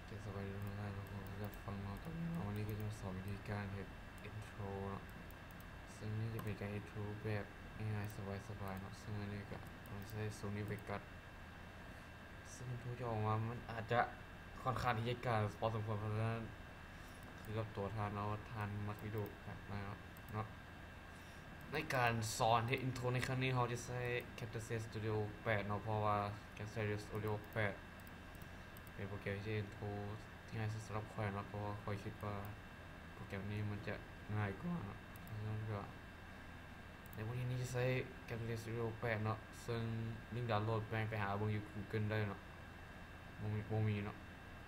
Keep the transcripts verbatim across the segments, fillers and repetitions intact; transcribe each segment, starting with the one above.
จะสบายดีไหมเราจะฟังเราตรงนี้วันนี้ก็จะมาสอนวิธีการเฮ็ดอินโทรเนาะซึ่งนี่จะเป็นการอินโทรแบบง่ายๆสบายๆเนาะซึ่งอันนี้ก็ต้องใช้ Sony Vegas ซึ่งอินโทรจะออกมามันอาจจะค่อนข้างที่จะการพอสมควรเพราะฉะนั้นคือกับตัวทานเนาะทานมักวิดีโอแบบมาเนาะในการสอนที่อินโทรในครั้งนี้เราจะใช้ Camtasia Studio แปดเนาะเพราะว่า Camtasia Studio แปดเป็นโปรแกรมที่อินโทรที่ง่ายสุดสำหรับข้อยนะเพราะว่าข้อยคิดว่าโปรแกรมนี้มันจะง่ายกว่าเนาะแล้วก็ในวันนี้จะใช้ Camtasia Studio แปดเนาะซึ่งลิงก์ดาวน์โหลดแปลงไปหาเบิ่งอยู่ Google ได้เนาะบ่มีบ่มีเนาะ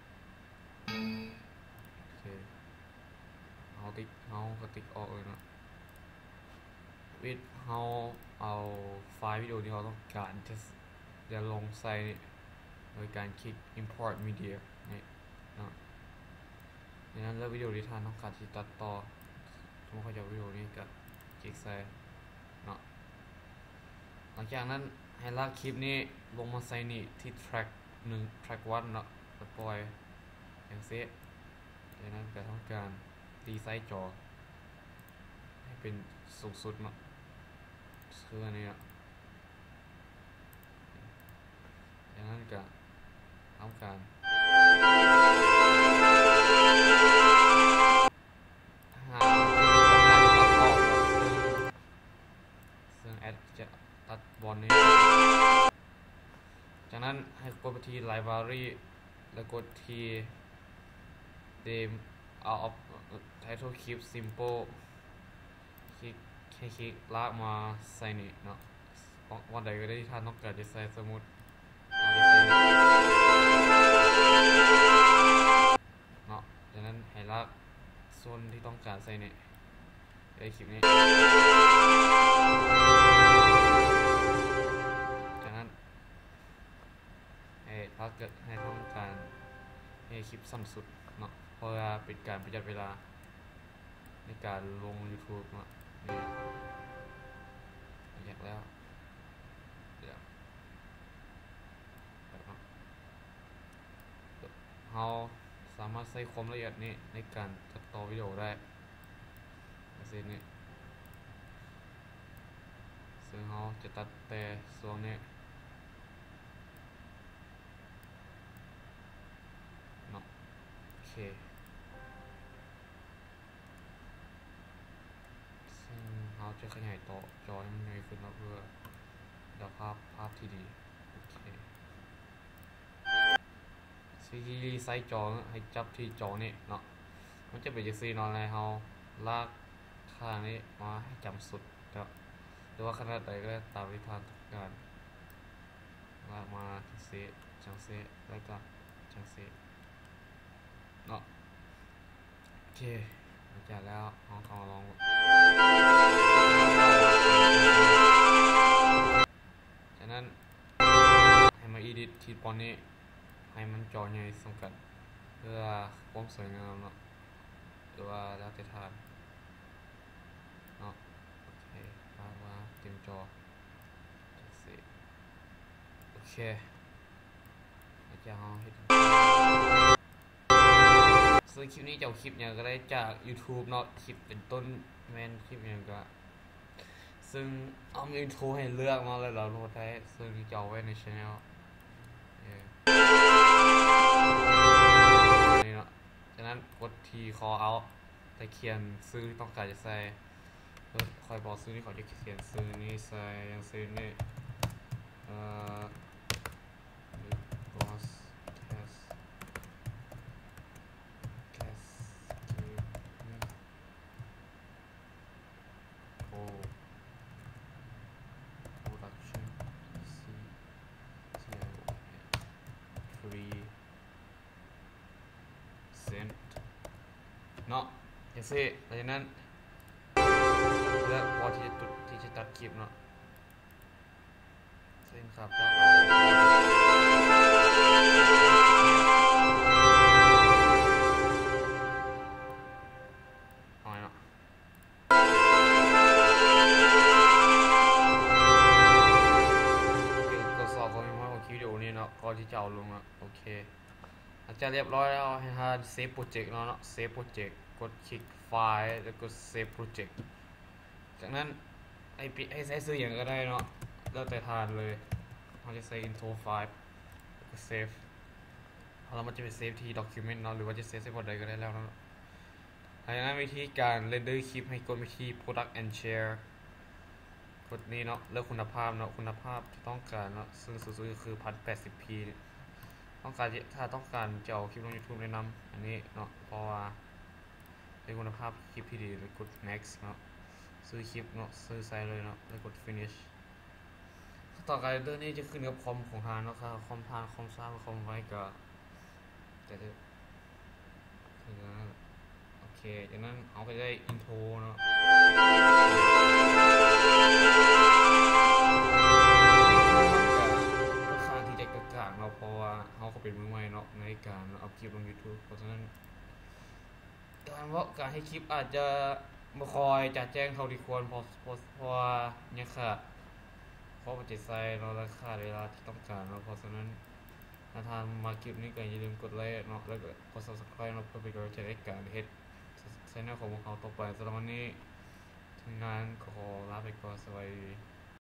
โอเคเอาติ๊กเฮาก็ติ๊กออกเลยเนาะวิดเฮาเอาไฟล์วิดีโอที่เราต้องการจะจะลงใส่โดยการคลิก import media นี่เนาะดังนั้นเลือกวิดีโอที่ท่านต้องการที่ตัดต่อสมมติเขาจะวิดีโอนี้ก็คลิกใส่เนาะหลังจากนั้นให้ลากคลิปนี้ลงมาใส่นี่ที่ track หนึ่ง track หนึ่งเนาะแล้วปล่อยอย่างเซตดังนั้นก็ต้องการรีไซส์จอให้เป็นสูงสุดเนาะคืออันนี้เนาะดังนั้นก็ต้องการหาต้องการตัดออกซึ่งแอดจะตัดบอลนี้จากนั้นให้กดไปที่ library แล้วกดที่ name of title keep simple คลิกให้คลิกลากมาใส่นี่เนาะวันใดก็ได้ที่ท่านต้องการจะใส่สมุดเนาะจากนั้นให้ลากส่วนที่ต้องการใส่นี่ในคลิปนี้จากนั้นให้ถ้าเกิดให้ต้องการให้คลิปสั้นสุดเนาะเพราะว่าเป็นการประหยัดเวลาในการลง YouTube เนาะนี่อยากแล้วเดี๋ยวเราสามารถใช้ความละเอียดนี้ในการตัดต่อวิดีโอได้เส้นนี้ซึ่งเราจะตัดแต่ส่วนนี้เนาะโอเคซึ่งเราจะขยายต่อจอให้มันใหญ่ขึ้นเพื่อได้ภาพภาพที่ดีโอเคซีรีส์ไซส์จอให้จับที่จอนี่เนาะมันจะเป็นจะซีนอนอะไรเราลากค่านี้มาให้จำสุดครับหรือว่าขนาดใดก็ตามที่ท่านต้องการลากมาจังเซจังเซแล้วก็จังเซเนาะโอเคหลังจากแล้วเราก็ลองจากนั้นให้มา edit ที่ปอนนี้ให้มันจอใหญ่สำคัญเพื่อความสวยงามเนาะหรือว่าแล้วแต่ทานเนาะโอเคว่าว่าเต็มจอสิโอเคอาจารย์ให้ซึ่งคลิปนี้จะเอาคลิปเนี่ยก็ได้จาก YouTube เนาะคลิปเป็นต้นแมนคลิปเนี่ยก็ซึ่งเอามีอินโทรให้เลือกมาเลยเราโหลดได้ซึ่งจะเอาไว้ในช่องนี่เนาะจากนั้นกดที่ call out แต่เขียนซื้อต้องการจะใส่เออคอยบอกซื้อนี่เขาจะเขียนซื้อนี่ใส่ยังซื้อนี่เอ่อ boss test test o production c zero free sent เนาะอย่างเช่นหลังจากนั้นเลือกพอที่จะตุดที่จะตัดคลิปเนาะเส้นครับก็เอาเนาะโอเคตรวจสอบความเป็นมาของคลิปวิดีโอนี้เนาะก่อนที่จะเอาลงอ่ะโอเคอาจจะเรียบร้อยแล้วให้ท่านเซฟโปรเจกต์เนาะเซฟโปรเจกต์กดคลิกไฟล์แล้วก็เซฟโปรเจกต์จากนั้นให้ปิให้ใช้ซื้ออย่างก็ได้เนาะแล้วแต่ทานเลยเราจะใส่ intro file แล้วก็เซฟแล้วมันจะไปเซฟที่ document เนาะหรือว่าจะเซฟเซฟบนใดก็ได้แล้วเนาะหลังจากนั้นวิธีการ render คลิปให้กดไปที่ product and share กดนี้เนาะเลือกคุณภาพเนาะคุณภาพที่ต้องการเนาะซึ่งสูงสุดก็คือ หนึ่งพันแปดสิบพี ต้องการถ้าต้องการจะเอาคลิปลง YouTube แนะนำอันนี้เนาะเพราะว่าเป็นคุณภาพคลิปที่ดีเลยกด next เนาะซื้อคลิปเนาะซื้อไซส์เลยเนาะแล้วกด finish ต่อการเรื่องนี้จะขึ้นกับคอมของฮานเนาะครับคอมพานคอมซ่าคอมไว้ก็แต่จะโอเคจากนั้นเอาไปได้อินโทรเนาะค่อนข้างที่จะกระกากเนาะเพราะว่าเขาก็เป็นมือใหม่เนาะในการเอาคลิปลง YouTube เพราะฉะนั้นการว่าการให้คลิปอาจจะไม่คอยจัดแจ้งเท่าที่ควรเพราะเพราะว่าเนี่ยค่ะเพราะมันจะใส่เราราคาเวลาที่ต้องการเนาะเพราะฉะนั้นถ้าทานมาคลิปนี้ก็อย่าลืมกดไลค์เนาะแล้วก็กด subscribe เนาะเพื่อเป็นกำลังใจในการเฮ็ดช่องของเขาต่อไปสำหรับวันนี้ทีมงานขอลาไปก่อนสวัสดี